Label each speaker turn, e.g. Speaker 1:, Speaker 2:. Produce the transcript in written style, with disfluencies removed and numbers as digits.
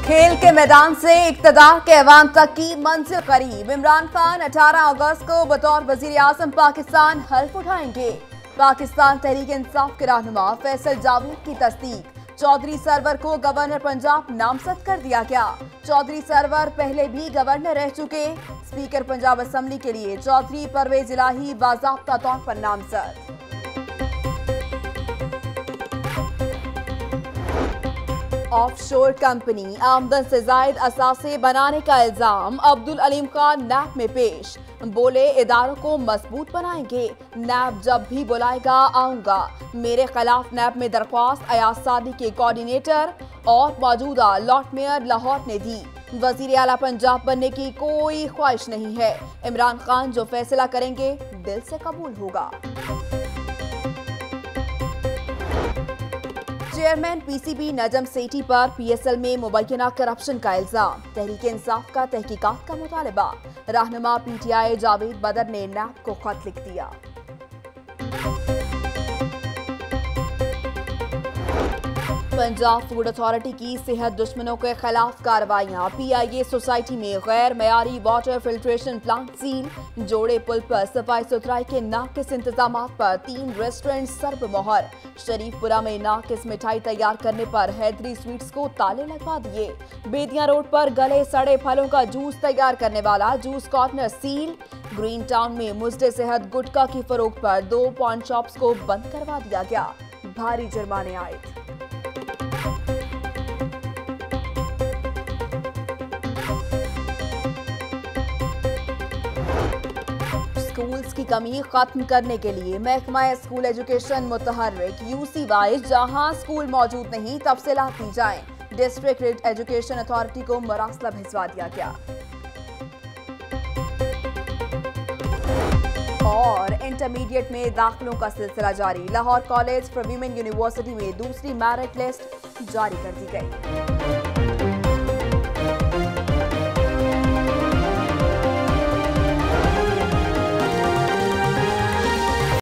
Speaker 1: खेल के मैदान से इक्तदार के ऐवान तक की मंजिल करीब। इमरान खान 18 अगस्त को बतौर वजीर आजम पाकिस्तान हल्फ उठाएंगे। पाकिस्तान तहरीक इंसाफ के रहनुमा फैसल जावेद की तस्दीक। चौधरी सरवर को गवर्नर पंजाब नामजद कर दिया गया। चौधरी सरवर पहले भी गवर्नर रह चुके। स्पीकर पंजाब असेंबली के लिए चौधरी परवेज इलाही बाज़ाब्ता तौर पर नामजद। ऑफशोर कंपनी आमदन से जायद असासे बनाने का इल्जाम अब्दुल अलीम खान नैब में पेश। बोले इदारों को मजबूत बनाएंगे, नैब जब भी बुलाएगा आऊंगा। मेरे खिलाफ नैब में दरख्वास्त अयाज सादी के कोऑर्डिनेटर और मौजूदा लॉर्ड मेयर लाहौर ने दी। वजीर आला पंजाब बनने की कोई ख्वाहिश नहीं है। इमरान खान जो फैसला करेंगे दिल से कबूल होगा। चेयरमैन पीसीबी नजम सेठी पर पीएसएल में मुबैना करप्शन का इल्जाम। तहरीक इंसाफ का तहकीकात का मुतालबा। रहनुमा पीटीआई जावेद बदर ने नैब को खत लिख दिया। पंजाब फूड अथॉरिटी की सेहत दुश्मनों के खिलाफ कार्रवाइयां। पीआईए सोसाइटी में गैर मयारी वाटर फिल्ट्रेशन प्लांट सील। जोड़े पुल पर सफाई सुथराई के नाकिस इंतजाम पर 3 रेस्टोरेंट सर्ब मोहर। शरीफपुरा में नाकिस मिठाई तैयार करने पर हैदरी स्वीट्स को ताले लगवा दिए। बेदिया रोड पर गले सड़े फलों का जूस तैयार करने वाला juice corner seal. Green Town में मुजरे सेहत गुटखा की फरोख्त पर 2 पॉन शॉप्स को बंद करवा दिया गया। भारी जुर्माने आए। स्कूल्स की कमी खत्म करने के लिए महकमा स्कूल एजुकेशन मुतहर्रिक। यूसी वाइज जहां स्कूल मौजूद नहीं तफसीलात दी जाएं। डिस्ट्रिक्ट एजुकेशन अथॉरिटी को मरासला भिजवा दिया गया। और इंटरमीडिएट में दाखिलों का सिलसिला जारी। Lahore college for women university में दूसरी मेरिट लिस्ट जारी कर दी गई।